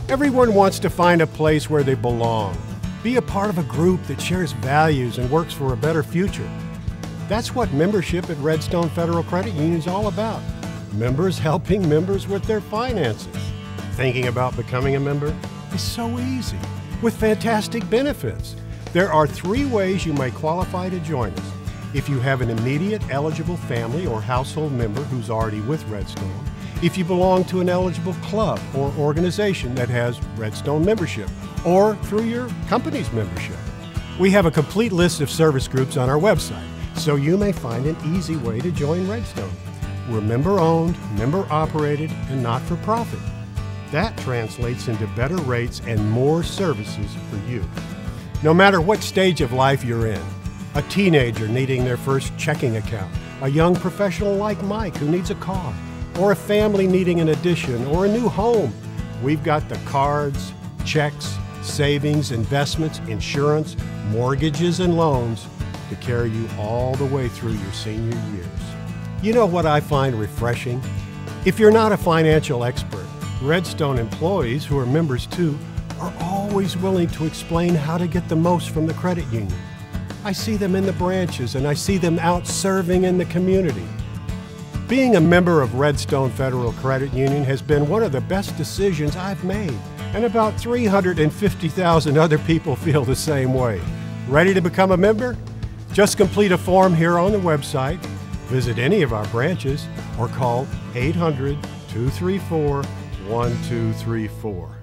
Everyone wants to find a place where they belong, be a part of a group that shares values and works for a better future. That's what membership at Redstone Federal Credit Union is all about. Members helping members with their finances. Thinking about becoming a member is so easy, with fantastic benefits. There are 3 ways you may qualify to join us. If you have an immediate eligible family or household member who's already with Redstone, if you belong to an eligible club or organization that has Redstone membership, or through your company's membership. We have a complete list of service groups on our website, so you may find an easy way to join Redstone. We're member-owned, member-operated, and not-for-profit. That translates into better rates and more services for you. No matter what stage of life you're in, a teenager needing their first checking account, a young professional like Mike who needs a car, or a family needing an addition or a new home, we've got the cards, checks, savings, investments, insurance, mortgages, and loans to carry you all the way through your senior years. You know what I find refreshing? If you're not a financial expert, Redstone employees who are members too are always willing to explain how to get the most from the credit union. I see them in the branches and I see them out serving in the community. Being a member of Redstone Federal Credit Union has been one of the best decisions I've made, and about 350,000 other people feel the same way. Ready to become a member? Just complete a form here on the website, visit any of our branches, or call 800-234-1234.